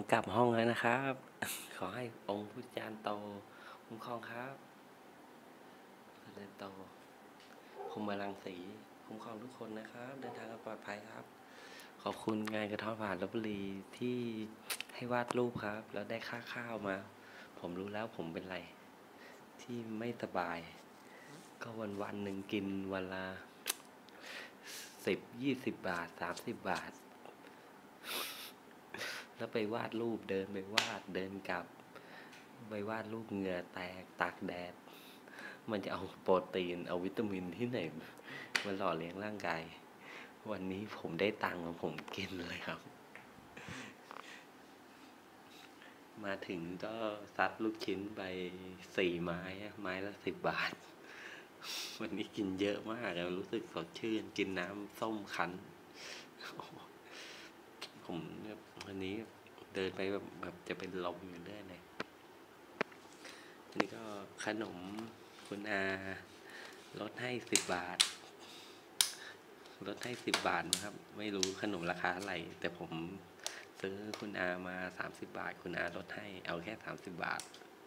กลับห้องแล้วนะครับ ขอให้องค์พุทธจารย์โตคุ้มครองครับเจริญโตคุมบาลังสีคุ้มครองทุกคนนะครับเดินทางปลอดภัยครับขอบคุณงานกระท้อนผ่านลพบุรีที่ให้วาดรูปครับแล้วได้ค่าข้าวมาผมรู้แล้วผมเป็นไรที่ไม่สบายก็วันหนึ่งกินวันละ10-20 บาท30 บาทแล้วไปวาดรูปเดินไปวาดเดินกลับไปวาดรูปเหงื่อแตกตากแดดมันจะเอาโปรตีนเอาวิตามินที่ไหนมาหล่อเลี้ยงร่างกายวันนี้ผมได้ตังค์ผมกินเลยครับมาถึงก็ซัดลูกชิ้นไป4 ไม้ไม้ละ10 บาทวันนี้กินเยอะมากรู้สึกสดชื่นกินน้ำส้มคั้นผมวันนี้เดินไปแบบจะเป็นลมอยู่เรื่อยเลยนี่ก็ขนมคุณอาลดให้10 บาทลดให้10 บาทนะครับไม่รู้ขนมราคาอะไรแต่ผมซื้อคุณอามา30 บาทคุณอาลดให้เอาแค่30 บาท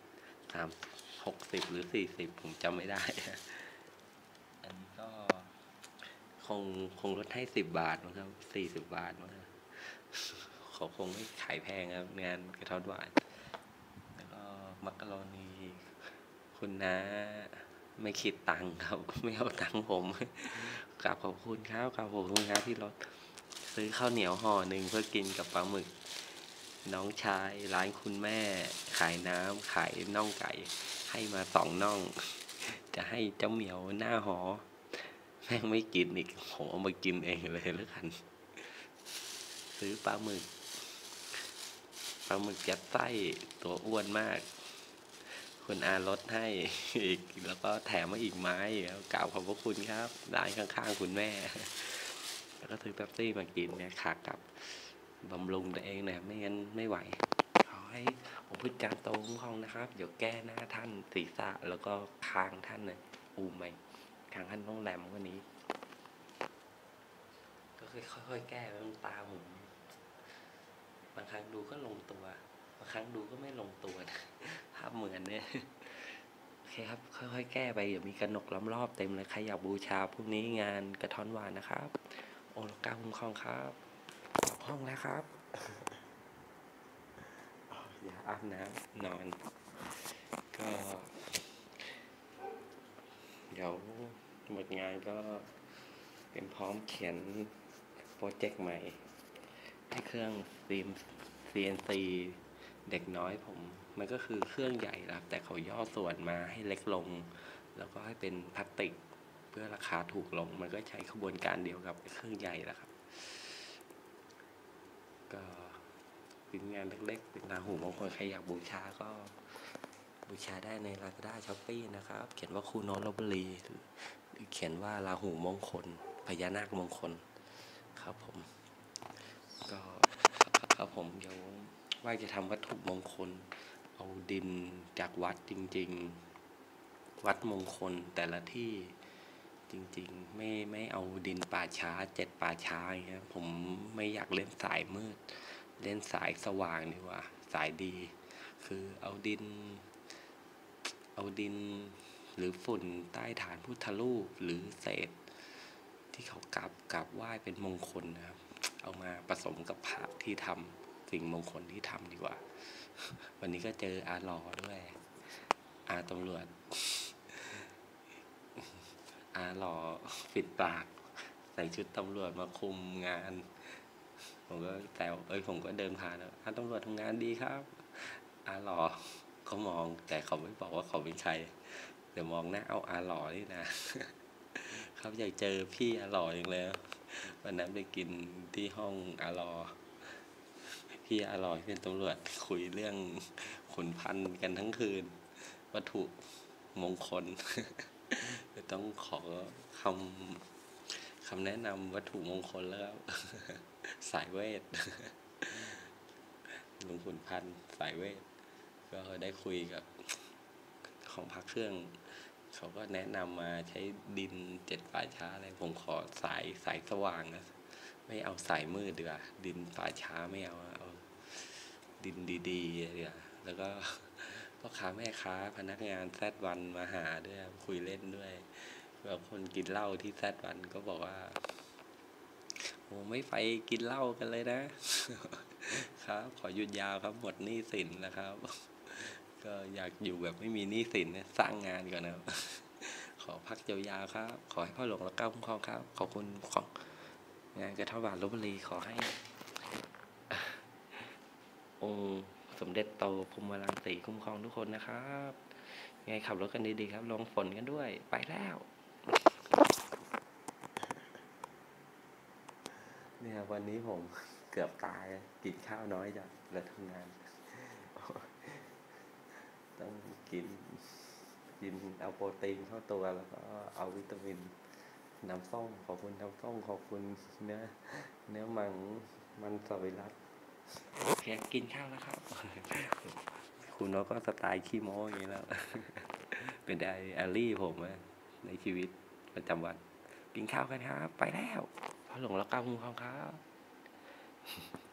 60หรือ40ผมจำไม่ได้อันนี้ก็คงลดให้10 บาทนะครับ40 บาทนะครับเขาคงไม่ขายแพงครับงานกระท้อนหวานแล้วก็มักกะโรนีคุณน้าไม่คิดตังค์ครับไม่เอาตังค์ผมกราบขอบคุณครับกราบขอบคุณครับที่ลดซื้อข้าวเหนียวห่อหนึ่งเพื่อกินกับปลาหมึกน้องชายร้านคุณแม่ขายน้ำขายน่องไก่ให้มา2 น่องจะให้เจ้าเหมียวหน้าหอแม่งไม่กินอีกผมเอามากินเองเลยแล้วกันซื้อปลาหมึกยัดไส้ตัวอ้วนมากคุณอาลดให้อีกแล้วก็แถมมาอีกไม้กล่าวขอบพระคุณครับร้านข้างๆคุณแม่แล้วก็ซื้อเป๊ปซี่มากินเนี่ยขากลับบำรุงตัวเองนะไม่งั้นไม่ไหวขอให้ผมพุทธจารย์โตคุ้มครองนะครับเดี๋ยวแก้หน้าท่านศีรษะแล้วก็คางท่านเนี่ยใหม่คางท่านต้องแหลมกว่านี้ก็ค่อยๆแก้ไปตาผมบางครั้งดูก็ลงตัวบางครั้งดูก็ไม่ลงตัวภาพเหมือนเนี่ยโอเคครับค่อยๆแก้ไปเดี๋ยวมีกระหนกล้อมรอบเต็มเลยใครอยากบูชาพรุ่งนี้งานกระท้อนหวานนะครับโอลกาคุ้มครองครับกลับห้องแล้วครับอย่าอาบน้ำนอนก็เดี๋ยวหมดงานก็เป็นพร้อมเขียนโปรเจกต์ใหม่ให้เครื่องฟิล์ม CNC เด็กน้อยผมมันก็คือเครื่องใหญ่ครับแต่เขาย่อส่วนมาให้เล็กลงแล้วก็ให้เป็นพลาสติกเพื่อราคาถูกลงมันก็ใช้ขบวนการเดียวกับเครื่องใหญ่แหละครับก็เป็นงานเล็กๆเป็นราหูมงคลใครอยากบูชาก็บูชาได้ใน Lazada Shopee นะครับเขียนว่าครูโน้ตลพบุรีหรือเขียนว่าราหูมงคลพญานาคมงคลครับผมก็ครับผมเดี๋ยวว่าจะทำวัตถุมงคลเอาดินจากวัดจริงๆวัดมงคลแต่ละที่จริงๆไม่เอาดินป่าช้า7 ป่าช้าอย่างเงี้ยผมไม่อยากเล่นสายมืดเล่นสายสว่างดีกว่าสายดีคือเอาดินหรือฝุ่นใต้ฐานพุทธรูปหรือเศษที่เขากราบไหว้เป็นมงคลนะครับเอามาผสมกับพระที่ทำสิ่งมงคลที่ทำดีกว่าวันนี้ก็เจออาหล่อด้วยอาตำรวจอาหล่อปิดปากใส่ชุดตำรวจมาคุมงานผมก็แต่ผมก็เดินผ่านแล้วอาตำรวจทำงานดีครับอาหล่อเขามองแต่เขาไม่บอกว่าเขาเป็นใครเดี๋ยวมองหน้าเอาอาหล่อนี่นะเขาอยากเจอพี่อาหล่ออย่างเลยวันนั้นไปกินที่ห้องอาหล่อพี่อาหล่อเป็นตำรวจคุยเรื่องขุนพันธ์กันทั้งคืนวัตถุมงคลต้องขอคำแนะนำวัตถุมงคลแล้วสายเวทลุงขุนพันธ์สายเวทก็ได้คุยกับของพักเครื่องเขาก็แนะนำมาใช้ดิน7 ป่าช้าอะไรผมขอสายสว่างนะไม่เอาสายมืดดีกว่าดินป่าช้าไม่เอาดินดีๆเนี่ยแล้วก็พ่อค้าแม่ค้าพนักงานZ1มาหาด้วยคุยเล่นด้วยแบบคนกินเหล้าที่Z1ก็บอกว่าโอ้ไม่ไปกินเหล้ากันเลยนะครับขอหยุดยาวครับหมดหนี้สินนะครับก็อยากอยู่แบบไม่มีหนี้สินสร้างงานก่อนนะครับขอพักยาวๆครับขอให้พ่อหลวงรักเก้าคุ้มครองครับขอบคุณของงานกระท่อมบาทลพบุรีขอให้องค์สมเด็จโตพรหมรังสีคุ้มครองทุกคนนะครับไงขับรถกันดีๆครับลงฝนกันด้วยไปแล้วเนี่ยวันนี้ผมเกือบตายกินข้าวน้อยจังแล้วทำงานต้องกินเอาโปรตีนเข้าตัวแล้วก็เอาวิตามินน้ำส้มขอบคุณน้ำส้มขอบคุณเนื้อมันสวิรัติแค่กินข้าวแล้วครับคุณน้องก็สไตล์ขี้โม้อย่างนี้แล้วเป็นไดอารี่ผมในชีวิตประจำวันกินข้าวกันครับไปแล้วพอหลงแล้วก้าวคุ้มครองครับ